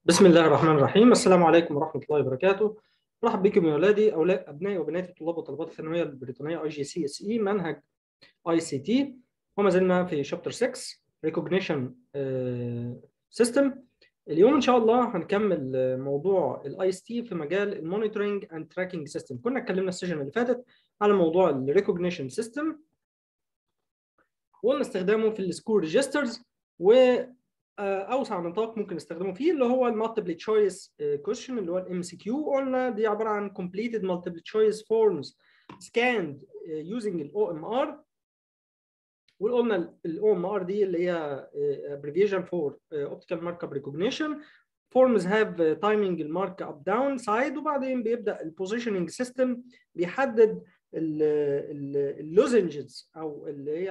بسم الله الرحمن الرحيم. السلام عليكم ورحمة الله وبركاته. مرحبا بكم يا أولادي أبنائي وبناتي طلاب وطالبات الثانوية البريطانية IGCSE منهج ICT، وما زلنا في شابتر 6 Recognition System. اليوم إن شاء الله هنكمل موضوع ال ICT في مجال المونيتورنج أند تراكنج سيستم. كنا اتكلمنا السيشن اللي فاتت على موضوع ال Recognition System وقلنا استخدامه في السكور ريجسترز، واوسع نطاق ممكن نستخدمه فيه اللي هو المالتيبل تشويس كويشن اللي هو الام سي كيو. قلنا دي عباره عن completed multiple choice forms scanned using الاو ام ار، وقلنا الاو ام ار دي اللي هي abbreviation for optical markup recognition. forms have timing المارك اب داون سايد، وبعدين بيبدا البوزيشننج سيستم بيحدد اللوزنجز او اللي هي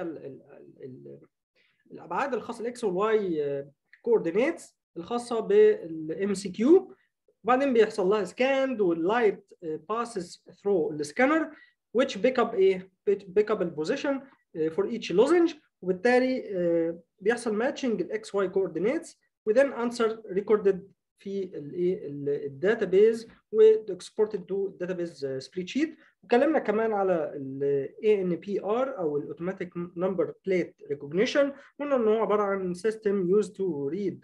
الابعاد الخاصه الاكس والواي كوردينيتس الخاصه بالام سي كيو، وبعدين بيحصل لها سكاند واللايت باسز ثرو السكانر which pick up البوزيشن for each lozenge، وبالتالي بيحصل ماتشنج الاكس واي كوردينيتس وذن انسر ريكوردد في الداتابيز واكسبورتد تو داتابيز سبريد شيت. وكلمنا كمان على ال ANPR او الاوتوماتيك نمبر بليت ريكوجنيشن، قلنا ان هو عباره عن سيستم يوز تو ريد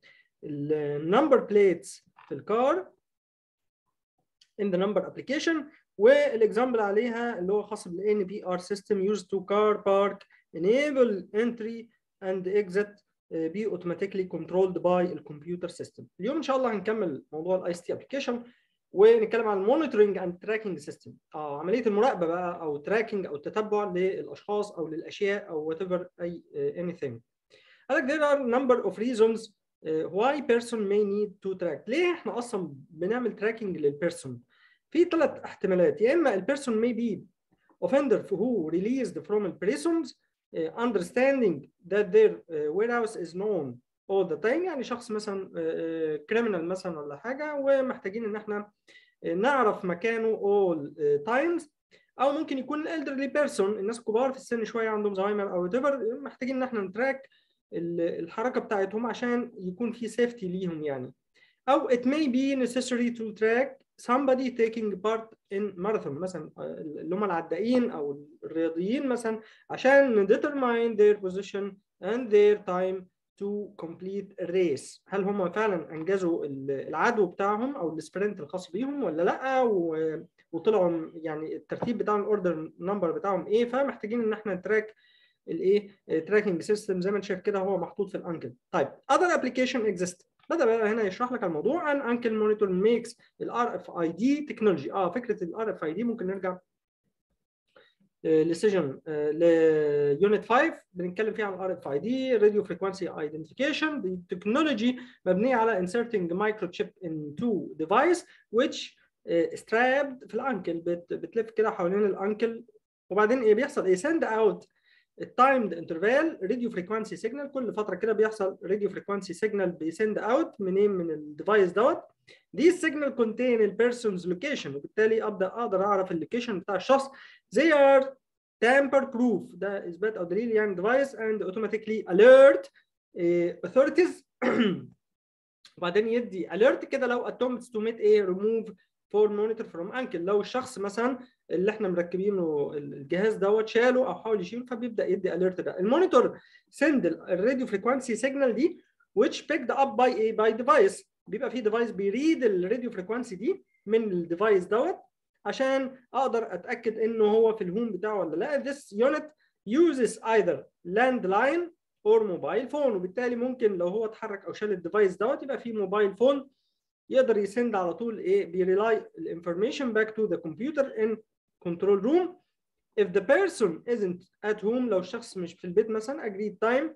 النمبر بليتس في الكار in the number application، والاكزامبل عليها اللي هو خاص بال ANPR system used to car park enable entry and exit be automatically controlled by الكمبيوتر سيستم. اليوم ان شاء الله هنكمل موضوع الاي اس تي ابلكيشن ونتكلم عن المونيتورنج اند تراكنج سيستم، عمليه المراقبه بقى او تراكنج او التتبع للاشخاص او للاشياء او وات ايفر اي anything. قال لك there are number of reasons why person may need to track. ليه احنا اصلا بنعمل تراكنج للبيرسون؟ في ثلاث احتمالات. يا اما البيرسون may be offender who released from the prisons understanding that their warehouse is known all the time، يعني شخص مثلا criminal مثلا ولا حاجه ومحتاجين ان احنا نعرف مكانه all times، او ممكن يكون elderly person الناس الكبار في السن شويه عندهم زهايمر او whatever، محتاجين ان احنا نتراك الحركه بتاعتهم عشان يكون في سيفتي ليهم يعني. او it may be necessary to track somebody taking part in marathon مثلا اللي هم العدائين او الرياضيين مثلا عشان determine their position and their time to complete a race. هل هم فعلا انجزوا العدو بتاعهم او السبرنت الخاص بيهم ولا لا، وطلعوا يعني الترتيب بتاع الاوردر نمبر بتاعهم ايه. فمحتاجين ان احنا نتراك الايه تراكنج سيستم زي ما انت شايف كده هو محطوط في الانكل. طيب other application exist. بدأ بقى هنا يشرح لك الموضوع عن انكل مونيتور ميكس الار اف اي دي تكنولوجي. فكره الار اف اي دي ممكن نرجع لسيجن ليونت 5 بنتكلم فيها عن الار اف اي دي راديو فريكوانسي ايدنتيفيكيشن. دي تكنولوجي مبنيه على inserting microchip into device which strapped في الانكل، بتلف كده حوالين الانكل، وبعدين ايه بيحصل ايه send out التايمد انترفال راديو فريكوانسي سيجنال. كل فتره كده بيحصل راديو فريكوانسي سيجنال بيسند اوت منين من الديفايس دوت. دي السيجنال كونتين البيرسونز لوكيشن، وبالتالي اقدر اعرف اللوكيشن بتاع الشخص. they are tamper proof، ده اثبات او دليل يعني device and automatically alert authorities وبعدين يدي alert كده لو attempts to make a remove for monitor from ankle. لو الشخص مثلا اللي احنا مركبينه الجهاز دوت شاله او حاول يشيله فبيبدا يدي alert. ده المونيتور send الراديو فريكوانسي سيجنال دي which picked up by device. بيبقى في device بيريد الراديو فريكوانسي دي من الديفايس دوت عشان اقدر اتاكد انه هو في الهوم بتاعه ولا لا. this unit uses either landline or mobile phone، وبالتالي ممكن لو هو اتحرك او شال الديفايس دوت يبقى في موبايل فون يقدر يسند على طول ايه بيريلاي الانفورميشن باك تو ذا كمبيوتر ان كنترول روم. if the person isn't at home، لو الشخص مش في البيت مثلا agreed time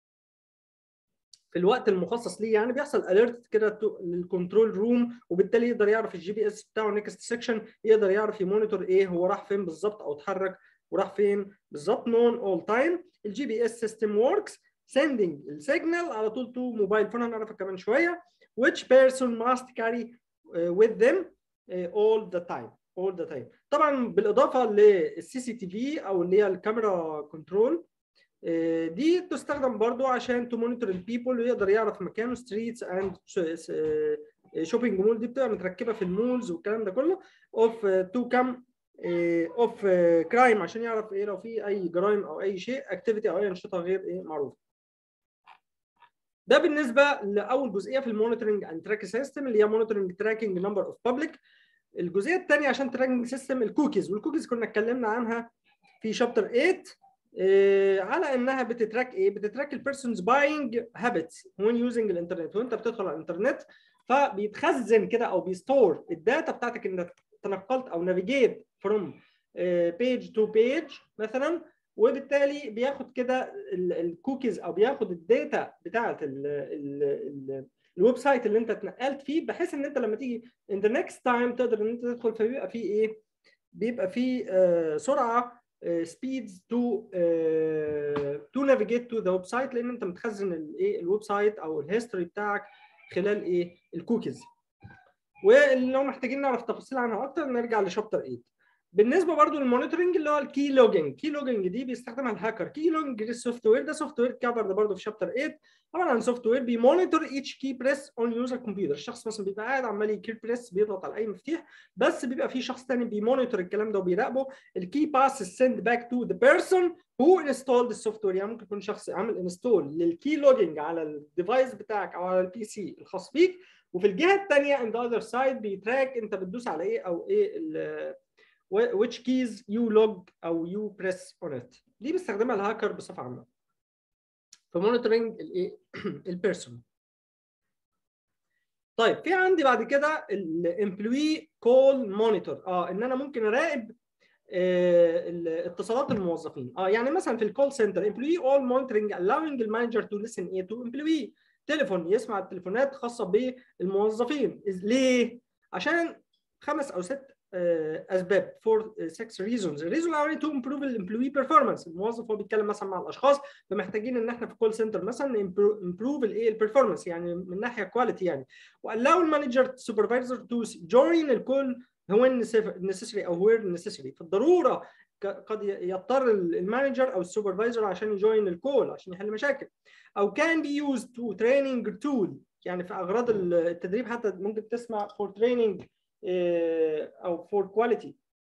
في الوقت المخصص ليه يعني بيحصل alert كده للكنترول روم، وبالتالي يقدر يعرف الجي بي اس بتاعه نيكست سيكشن، يقدر يعرف يمونيتور ايه هو راح فين بالظبط او اتحرك وراح فين بالظبط. known all time. الجي بي اس سيستم works sending السيجنال على طول تو موبايل فون، هنعرفها كمان شويه. which person must carry with them all the time. طبعا بالاضافه للسي سي تي في او اللي هي الكاميرا كنترول دي تستخدم برضو عشان تو مونيتور البيبل ويقدر يعرف مكانه ستريتس اند شوبينج مول. دي بتبقى متركبه في المولز والكلام ده كله اوف تو كام اوف كرايم عشان يعرف ايه لو في اي جرائم او اي شيء اكتيفيتي او اي انشطه غير ايه معروفه. ده بالنسبه لاول جزئيه في المونيتورنج اند تراك سيستم اللي هي مونيتورنج تراكنج نمبر اوف بابليك. الجزئيه الثانيه عشان تراكنج سيستم الكوكيز، والكوكيز كنا اتكلمنا عنها في شابتر 8 على انها بتتراك ايه؟ بتتراك البيرسونز باينج هابتس وين يوزنج الانترنت. وانت بتدخل على الانترنت فبيتخزن كده او بيستور الداتا بتاعتك انك تنقلت او نافيجيت فروم بيج تو بيج مثلا، وبالتالي بياخد كده الكوكيز او بياخد الداتا بتاعت الويب سايت اللي انت اتنقلت فيه، بحيث ان انت لما تيجي in the next time تقدر ان انت تدخل، فبيبقى فيه ايه؟ بيبقى فيه سرعه speeds to navigate to the website، لان انت متخزن الايه الويب سايت او الهيستوري بتاعك خلال ايه الكوكيز. ولو محتاجين نعرف تفاصيل عنها اكتر نرجع لشابتر 8. بالنسبه برضو للمونيتورنج اللي هو الكي لوجينج، كي لوجينج دي بيستخدمها الهاكر. كي لوجينج السوفت وير ده سوفت وير كفر ده برضو في شابتر 8، عباره عن سوفت وير بيمونيتور ايتش كي بريس اون يوزر كمبيوتر. الشخص مثلا بيبقى قاعد عمال يكي بريس بيضغط على اي مفتاح، بس بيبقى في شخص ثاني بيمونيتور الكلام ده وبيراقبه. الكي باس سند باك تو ذا بيرسون هو انستولد السوفت وير. يعني ممكن يكون شخص عامل انستول للكي لوجينج على الديفايس بتاعك او على البي سي الخاص بيك، وفي الجهه الثانيه in the other side بيتراك انت بتدوس على ايه او ايه which keys you log او you press on it. دي بيستخدمها الهاكر بصفه عامه في مونيتورنج الايه البيرسون. طيب في عندي بعد كده الامبلوي كول مونيتور، ان انا ممكن اراقب اتصالات الموظفين. يعني مثلا في الكول سنتر امبلوي اول مونيتورنج allowing المانجر تو listen ايه تو امبلوي. تليفون يسمع التليفونات خاصه بالموظفين. ليه؟ عشان 5 أو 6 اسباب. for 6 reasons. الريزون الاولاني to improve الامبلوي بيرفورمانس. الموظف هو بيتكلم مثلا مع الاشخاص، فمحتاجين ان احنا في الكول سنتر مثلا improve الايه البيرفورمانس يعني من ناحيه كواليتي يعني. والlow المانجر سوبرفايزر تو جوين الكول when necessary او where necessary. في الضروره قد يضطر المانجر او السوبرفايزر عشان يجوين الكول عشان يحل مشاكل. او can be used to training tool، يعني في اغراض التدريب حتى ممكن تسمع for training او for quality.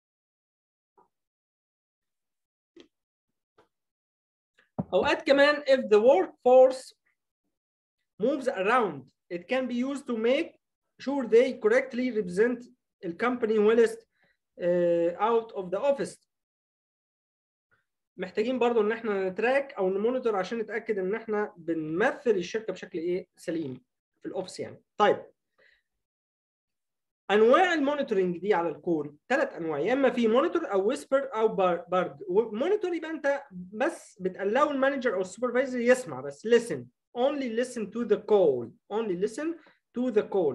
اوقات كمان if the workforce moves around it can be used to make sure they correctly represent the company whilst out of the office. محتاجين برضو ان احنا نتراك او نمونيتور عشان نتاكد ان احنا بنمثل الشركه بشكل ايه سليم في الاوفيس يعني. طيب انواع المونيتورنج دي على الكول 3 انواع، يا اما في مونيتور او ويسبر او بارد. مونيتور يبقى انت بس بتقلقوا المانجر او السوبرفايزر يسمع بس listen only listen to the call only listen to the call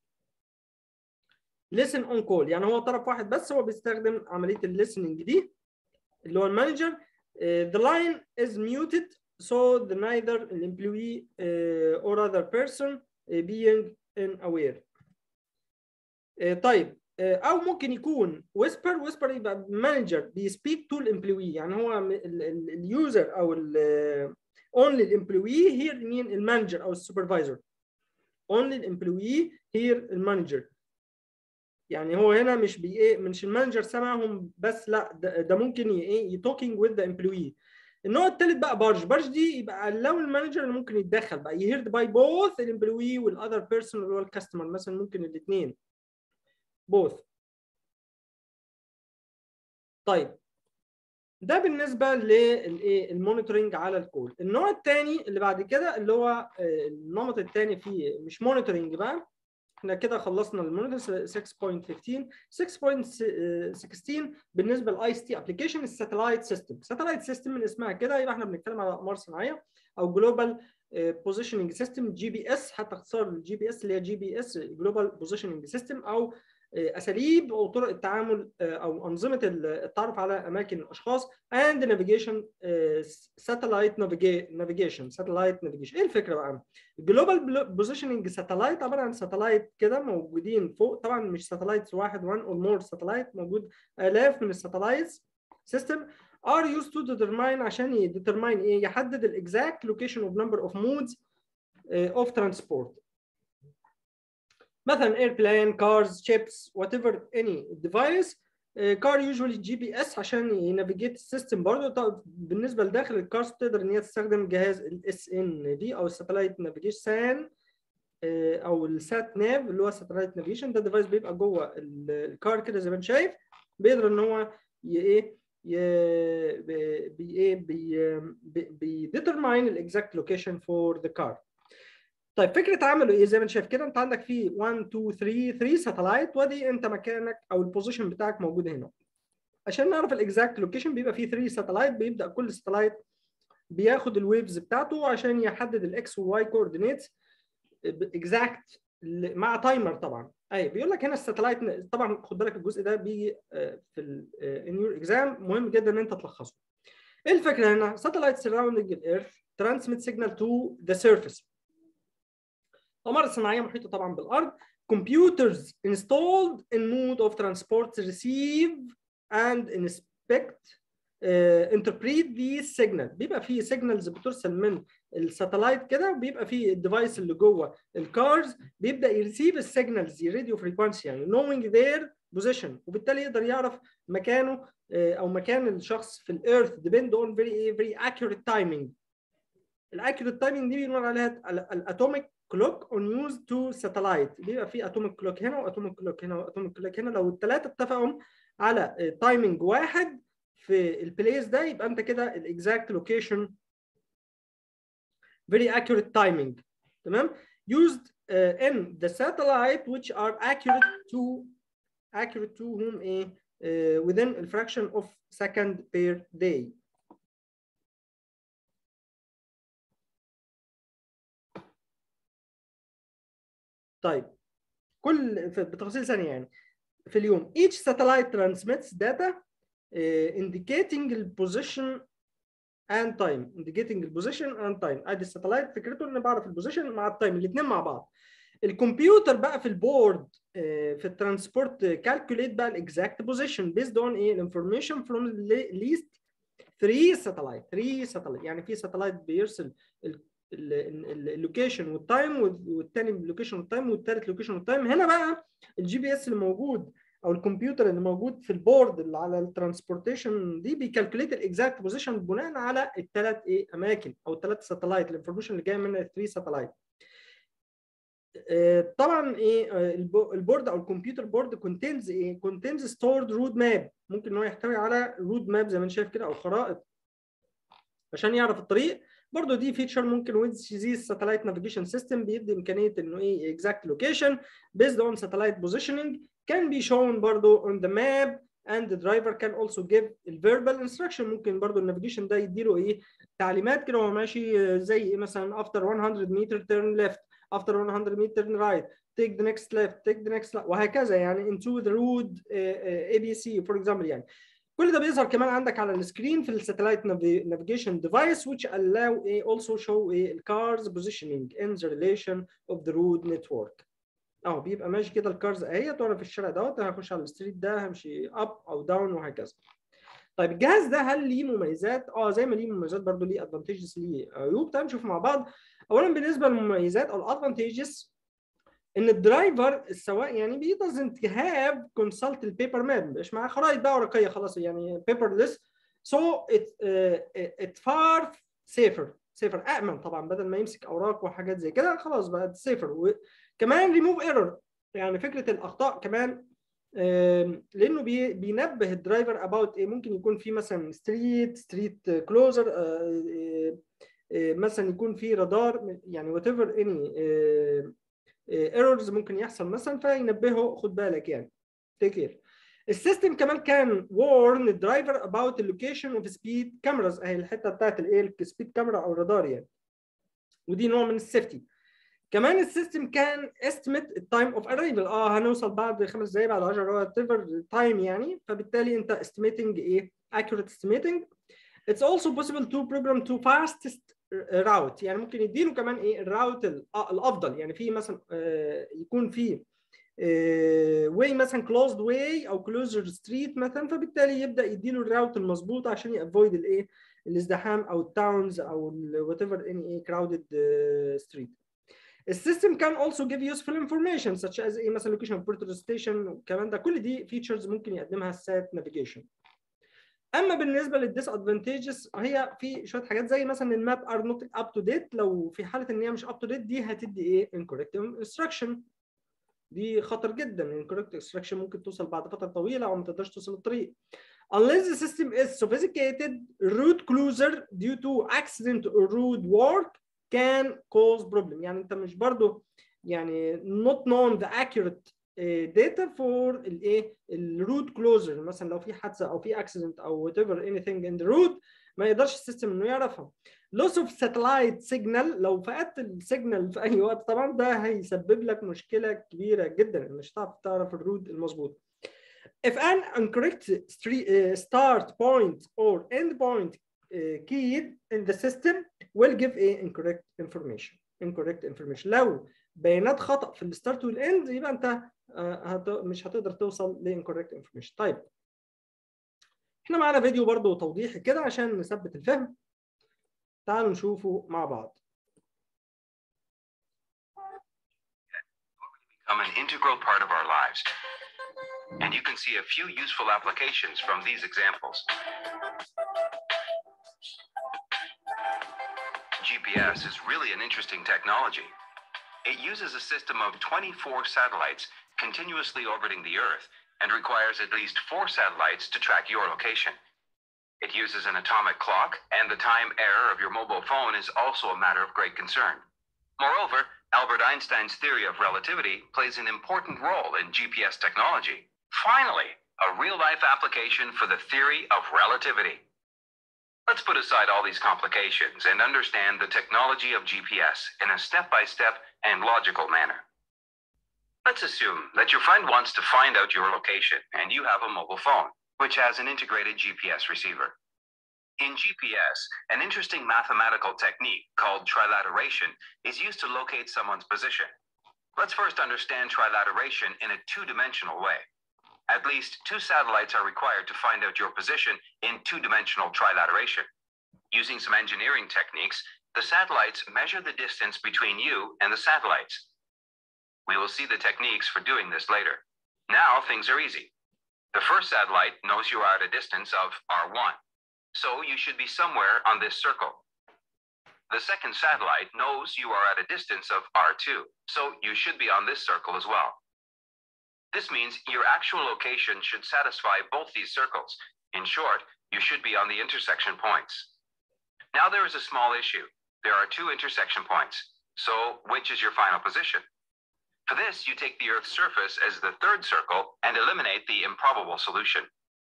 listen on call. يعني هو طرف واحد بس هو بيستخدم عمليه الليسننج دي اللي هو المانجر. the line is muted so the neither an employee or other person being unaware. طيب او ممكن يكون whisper يبقى مانجر بيسبيك تو الامبلوي، يعني هو اليوزر او only الامبلوي هير مين المانجر او السوبرفايزر. only الامبلوي هير المانجر، يعني هو هنا مش مش المانجر سمعهم بس، لا ده ممكن يتوكينج وذ ذا امبلوي. النوع الثالث بقى بارج دي يبقى لو المانجر اللي ممكن يتدخل بقى يهيرد باي بوث الامبلوي والاذر بيرسون اللي هو الكاستمر مثلا، ممكن الاثنين بوث. طيب ده بالنسبه للمونيتورنج على الكول. النوع الثاني اللي بعد كده اللي هو النمط الثاني فيه مش مونيتورنج بقى، احنا كده خلصنا المونيتور 6.15. 6.16 بالنسبه للاي اس تي ابلكيشن الساتلايت سيستم. ساتلايت سيستم من اسمها كده يبقى احنا بنتكلم على اقمار صناعيه او جلوبال بوزيشننج سيستم جي بي اس، حتى اختصار الجي بي اس اللي هي جي بي اس جلوبال بوزيشننج سيستم، او اساليب او طرق التعامل او انظمه التعرف على اماكن الاشخاص and navigation satellite navigation satellite navigation. ايه الفكره بقى؟ الجلوبال بوزيشننج ساتلايت عباره عن ساتلايت كده موجودين فوق، طبعا مش ساتلايت واحد، وان اور مور ساتلايت، موجود الاف من الساتلايتس سيستم are used to determine عشان determine ايه يحدد ال exact location of number of modes of transport. مثلا airplane, cars, ships, whatever any device. car usually GPS عشان ينافيجيت السيستم برضه. طب بالنسبه لداخل الكارز تقدر ان هي تستخدم جهاز الاس ان في او الساتلايت نافيجيشن او السات ناف اللي هو ساتلايت نافيجيشن. ده ديفايس بيبقى جوه الكار كده زي ما انت شايف، بيقدر ان هو بيديترماين الاكزاكت لوكيشن فور ذا كار. طيب فكره عمله ايه؟ زي ما انت شايف كده، انت عندك في 1 2 3 ساتلايت، وادي انت مكانك او البوزيشن بتاعك موجود هنا. عشان نعرف الاكزاكت لوكيشن بيبقى فيه 3 ساتلايت، بيبدا كل ساتلايت بياخد الويفز بتاعته عشان يحدد الاكس والواي كوردينيتس اكزاكت مع تايمر طبعا. اي بيقول لك هنا الساتلايت طبعا، خد بالك الجزء ده بيجي في ان يور اكزام، مهم جدا ان انت تلخصه. ايه الفكره هنا؟ ساتلايت سراوندينج الايرث ترانسميت سيجنال تو ذا سيرفيس. أقمار صناعية محيطة طبعا بالأرض. Computers installed in mode of transport receive and inspect interpret these signal. بيبقى فيه signals بترسل من الساتلايت كده، وبيبقى فيه الديفايس اللي جوه الكارز بيبدأ يرسيف السيجنالز دي راديو فريكوانسي يعني knowing their position، وبالتالي يقدر يعرف مكانه أو مكان الشخص في الأيرث depend on very accurate timing. الاكيوريت تايمنج دي بنقول عليها الاتوميك كلوك اون يوز تو ساتلايت. بيبقى في اتوميك كلوك هنا واتوميك كلوك هنا واتوميك كلوك هنا. لو الثلاثه اتفقوا على تايمنج واحد في البليس ده، يبقى انت كده الاكزاكت لوكيشن very accurate timing. تمام. used in the satellite which are accurate to whom within a fraction of second per day. طيب كل بتفاصيل ثانيه يعني في اليوم each satellite transmits data indicating the position and time. indicating the position and time. ادي الساتلايت فكرته ان بعرف البوزيشن مع التايم الاثنين مع بعض. الكمبيوتر بقى في البورد في الترانسبورت كالكوليت بقى الاكزاكت بوزيشن بيزد اون الانفورميشن فروم ليست 3 ساتلايت. يعني في ساتلايت بيرسل اللوكيشن والتايم، والثاني اللوكيشن والتايم، والثالث لوكيشن والتايم. هنا بقى الجي بي اس اللي موجود او الكمبيوتر اللي موجود في البورد اللي على الترانسبورتيشن دي بيكالكوليت الاكزاكت بوزيشن بناء على الثلاث اماكن او الثلاث ساتلايت، الانفورميشن اللي جايه من الثري ساتلايت. طبعا البورد او الكمبيوتر بورد كونتينز ستورد رود ماب. ممكن ان هو يحتوي على رود ماب زي ما انت شايف كده او خرائط عشان يعرف الطريق. برضه دي فيتشر ممكن ويز زي ساتلايت نافيجيشن سيستم بيدي امكانيه انه اكزاكت لوكيشن بيزد اون ساتلايت بوزيشننج can be shown برضه on the map and the driver can also give verbal instruction. ممكن برضه النافيجيشن ده يديله تعليمات كده وهو ماشي، زي مثلا after 100 meter turn left, after 100 meter turn right, take the next left, take the next left، وهكذا يعني into the road ABC for example. يعني كل ده بيظهر كمان عندك على السكرين في الساتلايت نافيجيشن ديفايس which allow also show الكارز positioning in the relation of the road network. اهو بيبقى ماشي كده الكارز اهي، وانا في الشارع دوت هخش على الستريت ده همشي اب او داون وهكذا. طيب الجهاز ده هل ليه مميزات؟ زي ما ليه مميزات برضه ليه ادفانتجز ليه عيوب. تعالوا نشوف مع بعض. اولا بالنسبه للمميزات او الادفانتجز، ان الدرايفر السواق يعني بي doesn't have consult البيبر ماب، مش معاه خرائط بقى ورقيه خلاص يعني paperless. so it far safer امن طبعا، بدل ما يمسك اوراق وحاجات زي كده خلاص بقى safer. كمان ريموف ايرور، يعني فكره الاخطاء كمان، لانه بينبه الدرايفر اباوت ممكن يكون في مثلا ستريت كلوزر، مثلا يكون في رادار يعني وات ايفر اني ايرورز ممكن يحصل مثلا، فينبهه خد بالك يعني تيك كير. السيستم كمان كان warn الدرايفر about the location of speed cameras، اهي الحته بتاعت السبيد كاميرا او الرادار يعني، ودي نوع من السيفتي. كمان السيستم كان estimate التايم اوف arrival، هنوصل بعد 5 دقايق بعد 10 whatever تايم يعني، فبالتالي انت estimating accurate estimating. It's also possible to program to fastest route، يعني ممكن يديله كمان الراوت الافضل، يعني في مثلا يكون في واي مثلا كلوزد واي او كلوزر ستريت مثلا، فبالتالي يبدا يديله الراوت المظبوط عشان يافويد الايه الازدحام او التاونز او وات ايفر اني كراودد ستريت. السيستم كان also give useful information such as ايه مثلا location of portal station والكلام ده، كل دي features ممكن يقدمها السات نافيجيشن. اما بالنسبه للديس ادفانتجز، هي في شويه حاجات زي مثلا الماب ار نوت اب تو ديت، لو في حاله ان هي مش اب تو ديت دي هتدي ايه incorrect instruction، دي خطر جدا. incorrect instruction ممكن توصل بعد فتره طويله او ما تقدرش توصل الطريق. Unless the system is sophisticated, route closure due to accident or road work can cause problem. يعني انت مش برضو يعني not known the accurate data for الايه الروت كلوزر، مثلا لو في حادثه او في accident او whatever anything in the route ما يقدرش السيستم انه يعرفها. loss of satellite signal، لو فقدت السيجنال في اي وقت طبعا ده هيسبب لك مشكله كبيره جدا، مش هتعرف تعرف الروت المظبوط. If an incorrect start point or end point keyed in the system will give a incorrect information. لو بيانات خطأ في الستارت والاند يبقى انت مش هتقدر توصل ل incorrect information. طيب احنا معانا فيديو برضو توضيحي كده عشان نثبت الفهم، تعالوا نشوفه مع بعض. Become an integral part of our lives. And you can see a few useful applications from these examples. GPS is really an interesting technology. It uses a system of 24 satellites continuously orbiting the Earth and requires at least 4 satellites to track your location. It uses an atomic clock, and the time error of your mobile phone is also a matter of great concern. Moreover, Albert Einstein's theory of relativity plays an important role in GPS technology. Finally, a real-life application for the theory of relativity. Let's put aside all these complications and understand the technology of GPS in a step-by-step and logical manner. Let's assume that your friend wants to find out your location and you have a mobile phone, which has an integrated GPS receiver. In GPS, an interesting mathematical technique called trilateration is used to locate someone's position. Let's first understand trilateration in a two-dimensional way. At least 2 satellites are required to find out your position in two-dimensional trilateration. Using some engineering techniques, the satellites measure the distance between you and the satellites. We will see the techniques for doing this later. Now things are easy. The first satellite knows you are at a distance of R1, so you should be somewhere on this circle. The second satellite knows you are at a distance of R2, so you should be on this circle as well. This means your actual location should satisfy both these circles. In short, you should be on the intersection points. Now there is a small issue. There are 2 intersection points. So which is your final position? For this, you take the Earth's surface as the third circle and eliminate the improbable solution.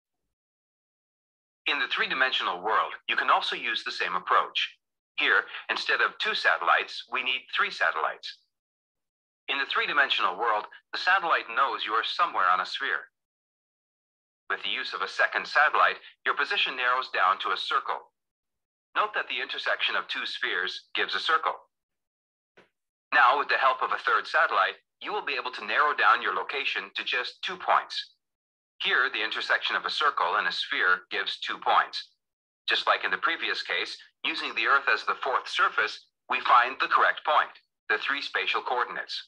In the 3-dimensional world, you can also use the same approach. Here, instead of 2 satellites, we need 3 satellites. In the 3-dimensional world, the satellite knows you are somewhere on a sphere. With the use of a second satellite, your position narrows down to a circle. Note that the intersection of 2 spheres gives a circle. Now, with the help of a third satellite, you will be able to narrow down your location to just 2 points. Here, the intersection of a circle and a sphere gives 2 points. Just like in the previous case, using the Earth as the 4th surface, we find the correct point, the 3 spatial coordinates.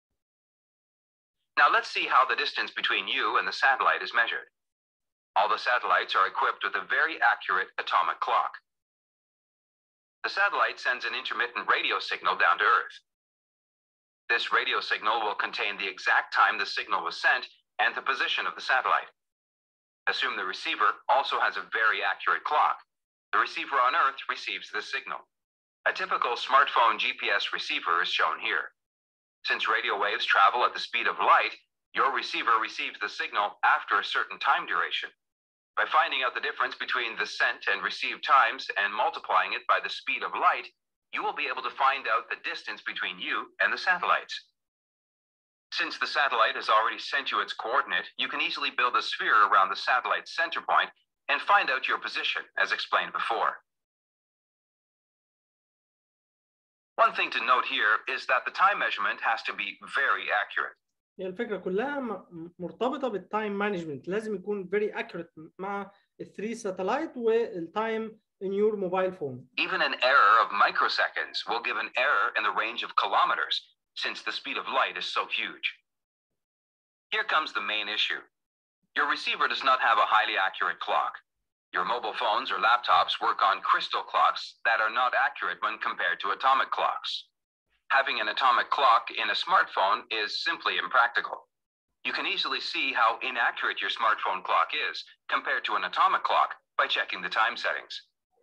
Now let's see how the distance between you and the satellite is measured. All the satellites are equipped with a very accurate atomic clock. The satellite sends an intermittent radio signal down to Earth. This radio signal will contain the exact time the signal was sent and the position of the satellite. Assume the receiver also has a very accurate clock. The receiver on Earth receives this signal. A typical smartphone GPS receiver is shown here. Since radio waves travel at the speed of light, your receiver receives the signal after a certain time duration. By finding out the difference between the sent and received times and multiplying it by the speed of light, you will be able to find out the distance between you and the satellites. Since the satellite has already sent you its coordinate, you can easily build a sphere around the satellite's center point and find out your position, as explained before. One thing to note here is that the time measurement has to be very accurate. هي الفكره كلها مرتبطه بالتايم مانجمنت، لازم يكون very accurate مع ال3 satellite والتايم in your mobile phone. Even an error of microseconds will give an error in the range of kilometers, since the speed of light is so huge. Here comes the main issue. Your receiver does not have a highly accurate clock. Your mobile phones or laptops work on crystal clocks that are not accurate when compared to atomic clocks. Having an atomic clock in a smartphone is simply impractical. You can easily see how inaccurate your smartphone clock is compared to an atomic clock by checking the time settings.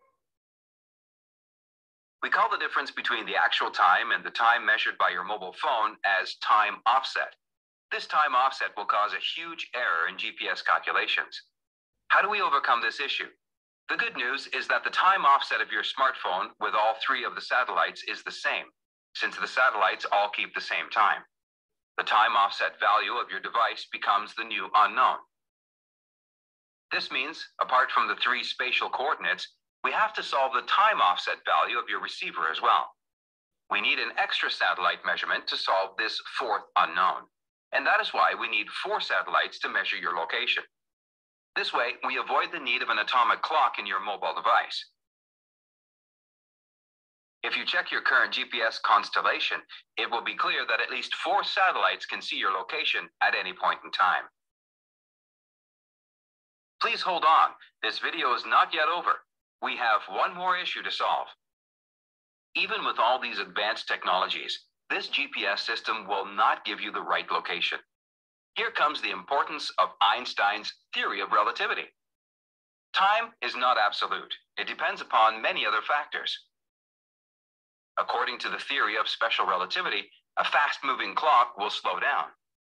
We call the difference between the actual time and the time measured by your mobile phone as time offset. This time offset will cause a huge error in GPS calculations. How do we overcome this issue? The good news is that the time offset of your smartphone with all 3 of the satellites is the same, since the satellites all keep the same time. The time offset value of your device becomes the new unknown. This means, apart from the 3 spatial coordinates, we have to solve the time offset value of your receiver as well. We need an extra satellite measurement to solve this 4th unknown, and that is why we need 4 satellites to measure your location. This way, we avoid the need of an atomic clock in your mobile device. If you check your current GPS constellation, it will be clear that at least 4 satellites can see your location at any point in time. Please hold on. This video is not yet over. We have one more issue to solve. Even with all these advanced technologies, this GPS system will not give you the right location. Here comes the importance of Einstein's theory of relativity. Time is not absolute. It depends upon many other factors. According to the theory of special relativity, a fast-moving clock will slow down.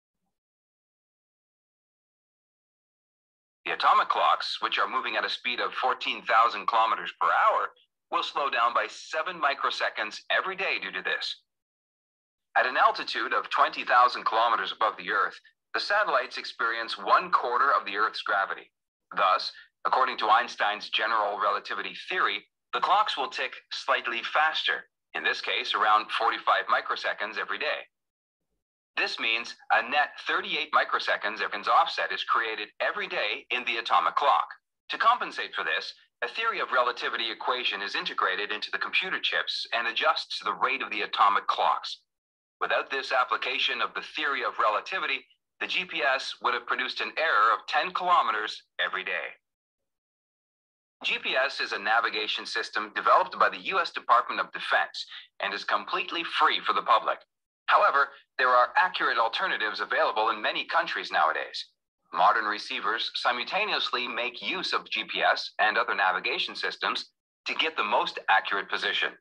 The atomic clocks, which are moving at a speed of 14,000 kilometers per hour, will slow down by 7 microseconds every day due to this. At an altitude of 20,000 kilometers above the Earth, the satellites experience 1/4 of the Earth's gravity. Thus, according to Einstein's general relativity theory, the clocks will tick slightly faster, in this case around 45 microseconds every day. This means a net 38 microseconds offset is created every day in the atomic clock. To compensate for this, a theory of relativity equation is integrated into the computer chips and adjusts the rate of the atomic clocks. Without this application of the theory of relativity, the GPS would have produced an error of 10 kilometers every day. GPS is a navigation system developed by the U.S. Department of Defense and is completely free for the public. However, there are accurate alternatives available in many countries nowadays. Modern receivers simultaneously make use of GPS and other navigation systems to get the most accurate position.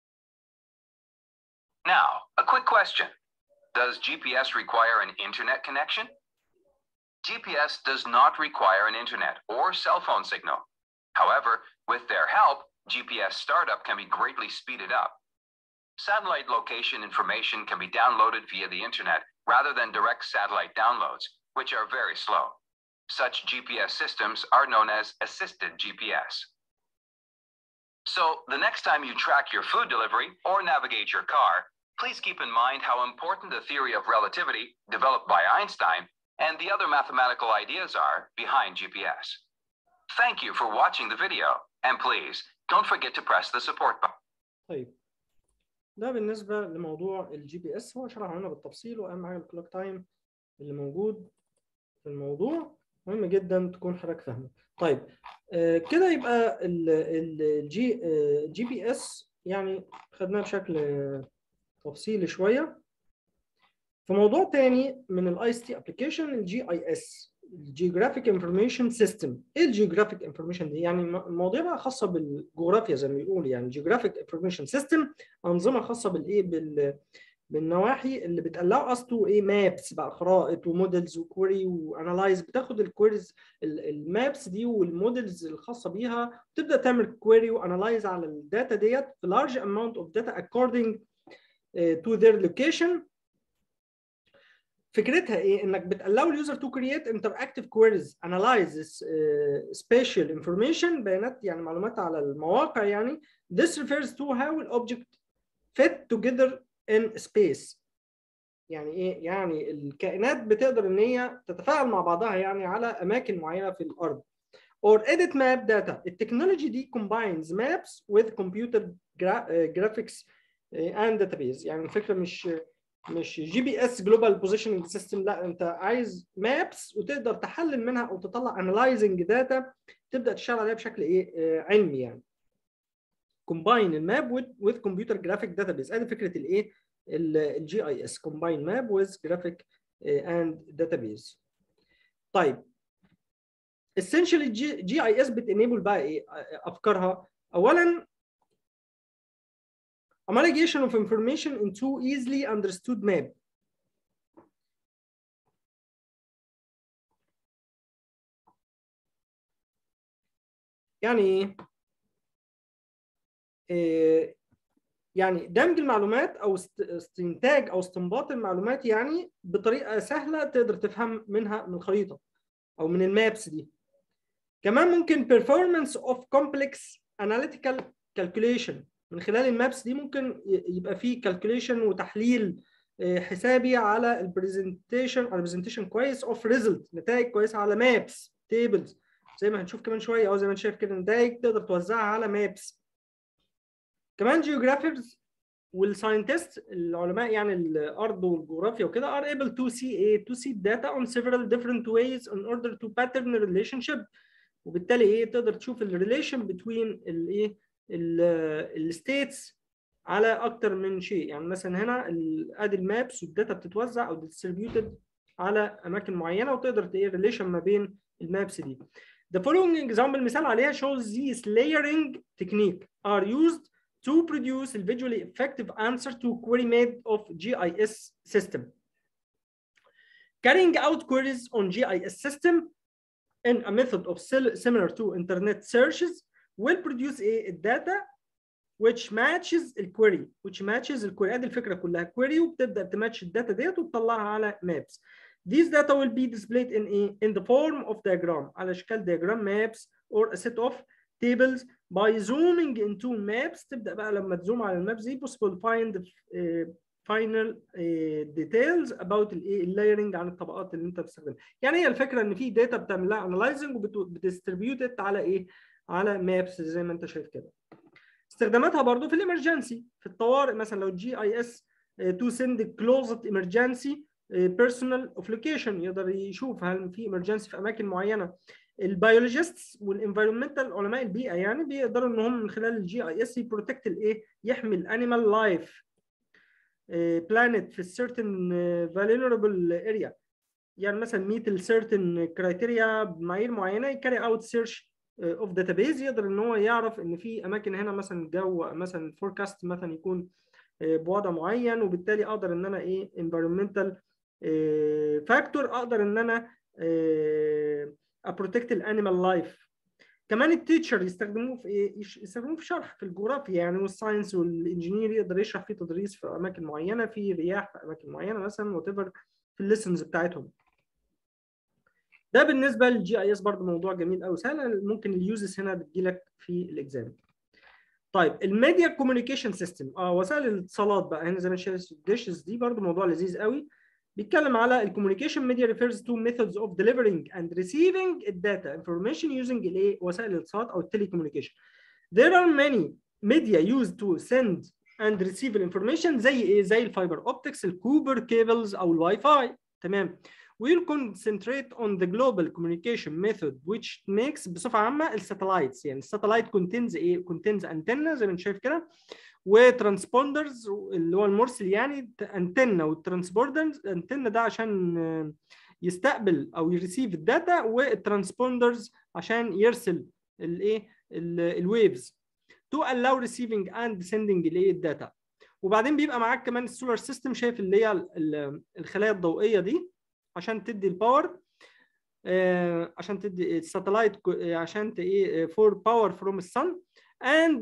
Now, a quick question. Does GPS require an internet connection? GPS does not require an internet or cell phone signal. However, with their help, GPS startup can be greatly speeded up. Satellite location information can be downloaded via the internet rather than direct satellite downloads, which are very slow. Such GPS systems are known as assisted GPS. So, the next time you track your food delivery or navigate your car, please keep in mind how important the theory of relativity developed by Einstein and the other mathematical ideas are behind GPS. Thank you for watching the video, and please don't forget to press the support button. طيب ده بالنسبه لموضوع الجي بي اس، هو شرحه لنا بالتفصيل، واهم حاجه الكلوك تايم اللي موجود في الموضوع مهم جدا تكون حضرتك فاهمه. طيب كده يبقى الجي بي اس يعني خدناه بشكل تفصيلي شويه. في موضوع تاني من الاي اس تي ابلكيشن، الجي اي اس، الجيوغرافيك انفورميشن سيستم. ايه الجيوغرافيك انفورميشن دي؟ يعني مواضيع بقى خاصه بالجغرافيا زي ما بيقول، يعني جيوغرافيك انفورميشن سيستم، انظمه خاصه بالايه بالنواحي اللي بتقلعوا اصله ايه، مابس بقى، خرائط وموديلز وكويري وانالايز. بتاخد الكويريز المابس دي والموديلز الخاصه بيها، تبدا تعمل كويري وانالايز على الداتا ديت في large amount of data according to their location. فكرتها ايه؟ انك بتقلو اليوزر تو كرييت انتراكتيف كويريز انالايز spatial information، بيانات يعني معلومات على المواقع يعني. This refers to how an object fit together in space. يعني ايه؟ يعني الكائنات بتقدر ان هي تتفاعل مع بعضها يعني على اماكن معينه في الارض. or edit map data. التكنولوجي دي combines maps with computer graphics and database. يعني الفكره مش جي بي اس جلوبال بوزيشننج سيستم، لا انت عايز مابس وتقدر تحلل منها او تطلع انالايزنج داتا تبدا تشتغل عليها بشكل ايه علمي يعني. combine الماب with computer graphic database. ادي فكره الايه الجي اي اس combine map with graphic and database. طيب essentially جي اي اس بتenable بقى ايه افكارها؟ اولا amalgamation of information into easily understood map. يعني ايه؟ يعني دمج المعلومات او استنتاج او استنباط المعلومات يعني بطريقه سهله تقدر تفهم منها من الخريطه او من المابس دي. كمان ممكن performance of complex analytical calculation. من خلال المابس دي ممكن يبقى فيه calculation وتحليل حسابي على البرزنتيشن كويس of result، نتائج كويسه على مابس tables زي ما هنشوف كمان شويه، او زي ما انت شايف كده نتائج تقدر توزعها على مابس. كمان جيوغرافرز والساينتست العلماء يعني الارض والجغرافيا وكده are able to see data on several different ways in order to pattern relationship. وبالتالي ايه تقدر تشوف الريليشن بين الايه الستيتس على اكتر من شيء. يعني مثلا هنا ادي المابس والداتا بتتوزع او ديستريبيوتد على اماكن معينه وتقدر تلاقي ريليشن ما بين المابس دي. The following example مثال عليها shows these layering technique are used to produce a visually effective answer to query made of GIS system. Carrying out queries on GIS system in a method of similar to internet searches will produce a data which matches الquery ادي الفكره كلها query وبتبدا تماتش الداتا ديت وتطلعها على maps. These data will be displayed in the form of diagram على اشكال diagram maps or a set of tables. By zooming into maps تبدا بقى لما تزوم على المابس دي possible find final details about اللايرنج عن الطبقات اللي انت بتستخدمها. يعني هي الفكره ان في داتا بتعمل لها انالايزنج وبتديستريبيوت على ايه؟ على مابس زي ما انت شايف كده. استخداماتها برضو في الامرجنسي في الطوارئ، مثلا لو جي اي اس تو سند كلوزد امرجنسي بيرسونال اوف لوكيشن يقدر يشوف هل في امرجنسي في اماكن معينه. البيولوجيستس والانفيرمنتال علماء البيئه يعني بيقدروا ان هم من خلال الجي اي اس يبروتكت الايه؟ يحمي الانيمال لايف بلانت في certain vulnerable area. يعني مثلا meet certain criteria بمعايير معينه يكاري اوت سيرش اوف داتابيز، يقدر ان هو يعرف ان في اماكن هنا مثلا الجو مثلا فوركاست مثلا يكون بوضع معين، وبالتالي اقدر ان انا ايه environmental فاكتور اقدر ان انا ابروتكت الانيمال لايف. كمان التيتشر يستخدموه في ايه؟ يستخدموه في شرح في الجغرافيا يعني، والساينس والانجينير يقدر يشرح فيه تدريس في اماكن معينه، في رياح في اماكن معينه مثلا وات ايفر في الليسنز بتاعتهم. ده بالنسبه للجي اي اس برضه موضوع جميل قوي سهل، ممكن اليوزز هنا بتجيلك في الاكزام. طيب الميديا كوميونيكيشن سيستم وسائل الاتصالات بقى هنا زي ما شايف الديشز دي برضه موضوع لذيذ قوي. بيتكلم على الكوميونيكيشن ميديا refers to methods of delivering and receiving data information using الايه؟ وسائل الاتصالات او التليكوميونيكيشن. There are many media used to send and receive information زي ايه؟ زي الفايبر اوبتكس، الكوبر كيبلز او الواي فاي. تمام. We'll concentrate on the global communication method which makes بصفة عامة الساتلايتس. يعني الساتلايت contains ايه؟ contains antenna زي ما انت شايف كده، وترانسبوندرز اللي هو المرسل يعني انتنه، والترانسبوندرز انتنه ده عشان يستقبل او يريسيف الداتا، والترانسبوندرز عشان يرسل الايه؟ الويفز to allow receiving and sending الايه؟ الداتا. وبعدين بيبقى معاك كمان السولار سيستم، شايف اللي هي الخلايا الضوئيه دي عشان تدي الباور، عشان تدي الساتلايت عشان ايه؟ فور باور فروم الصن. and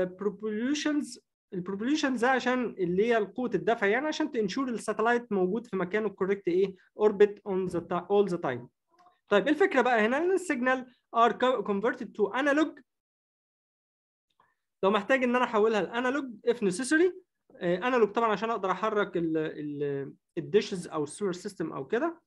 البروبوليوشنز ده عشان اللي هي قوه الدفع يعني، عشان تنشور الساتلايت موجود في مكانه الكوريكت ايه؟ اوربت اون ذا اول ذا تايم. طيب الفكره بقى هنا ان السيجنال ار كونفرتد تو انالوج. لو محتاج ان انا احولها لانالوج if necessary انالوج طبعا عشان اقدر احرك الديشز او السولار سيستم او كده.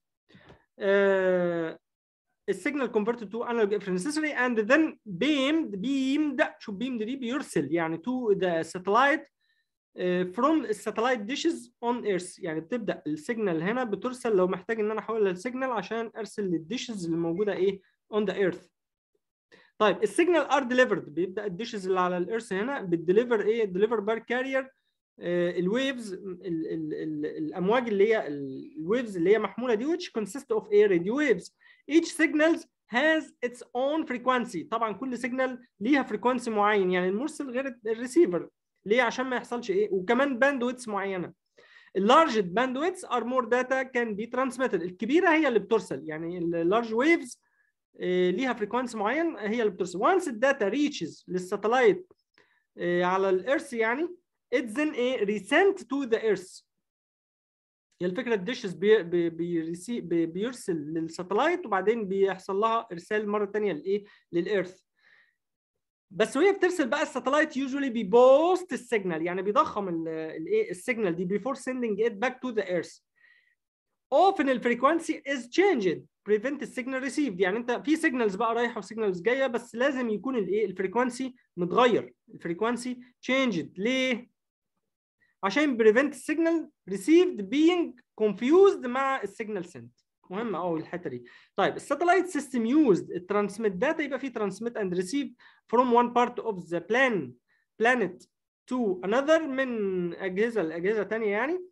السيجنال converted to analog if necessary and then beamed شو beamed دي بيرسل يعني to the satellite from الساتلايت ديشز on earth، يعني بتبدا السيجنال هنا بترسل لو محتاج ان انا احولها للسيجنال عشان ارسل للديشز اللي موجوده ايه on the earth. طيب السيجنال ار ديليفرد، بيبدا الديشز اللي على الارث هنا بتديليفر ايه؟ ديليفر بار كارير الويفز، الامواج اللي هي الويفز اللي هي محموله دي which consist of a radio waves. Each signal has its own frequency. طبعا كل سيجنال ليها فريكوانسي معين، يعني المرسل غير الريسيفر. ليه؟ عشان ما يحصلش ايه، وكمان باندويتس معينه. اللارج باندويتس ار مور داتا كان بي ترانسميتد. الكبيره هي اللي بترسل، يعني اللارج ويفز ليها فريكوانسي معين هي اللي بترسل. وانس الداتا ريتشز للساتلايت على الارث يعني it's then a resent to the earth. هي الفكره الديشز بيرسل للساتلايت وبعدين بيحصل لها ارسال مره ثانيه لايه؟ للارث. بس وهي بترسل بقى الساتلايت usually بيبوست السيجنال، يعني بيضخم الايه السيجنال دي before sending it back to the earth. often الفريكوانسي is changed prevent السيجنال received. يعني انت في سيجنالز بقى رايحه وسيجنالز جايه، بس لازم يكون الايه الفريكوانسي متغير، الفريكوانسي changed. ليه؟ عشان prevent السيجنال received being confused مع السيجنال sent. مهمه قوي الحته دي. طيب الساتلايت سيستم يوزد الترانسميت داتا، يبقى في ترانسميت اند ريسيف from one part of the planet to another، من اجهزه لاجهزه ثانيه يعني.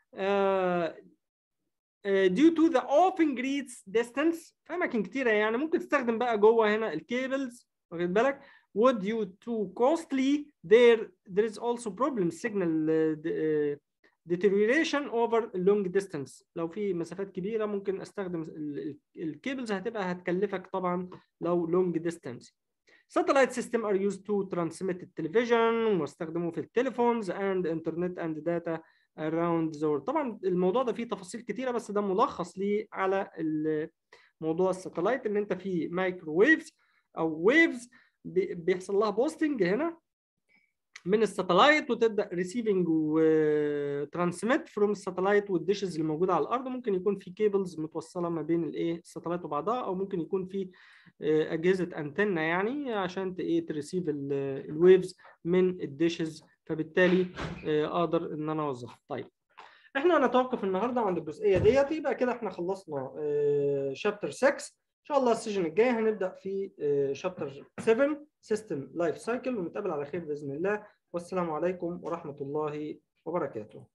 due to the often great distance، في اماكن كتيره يعني ممكن تستخدم بقى جوه هنا الكيبلز، واخد بالك. would you too costly there is also problem signal deterioration over long distance. لو في مسافات كبيره ممكن استخدم الكيبلز، هتكلفك طبعا لو long distance. satellite system are used to transmit التلفزيون، واستخدموا في التليفونز and internet and data around the world. طبعا الموضوع ده فيه تفاصيل كتيره، بس ده ملخص ليه على موضوع الساتلايت، ان انت في مايكروويفز او ويفز بيحصل لها بوستنج هنا من الساتلايت، وتبدا ريسيفنج وترانسميت فروم الساتلايت والديشز اللي موجوده على الارض. ممكن يكون في كيبلز متوصله ما بين الايه الساتلايت وبعضها، او ممكن يكون في اجهزه انتنه يعني عشان ايه تريسيف الويفز من الديشز، فبالتالي اقدر ان انا اوظفها. طيب احنا هنتوقف النهارده عند الجزئيه ديت، يبقى كده احنا خلصنا شابتر 6. ان شاء الله السيشن الجاي هنبدا في شابتر 7 سيستم لايف سايكل، ونتقابل على خير باذن الله. والسلام عليكم ورحمه الله وبركاته.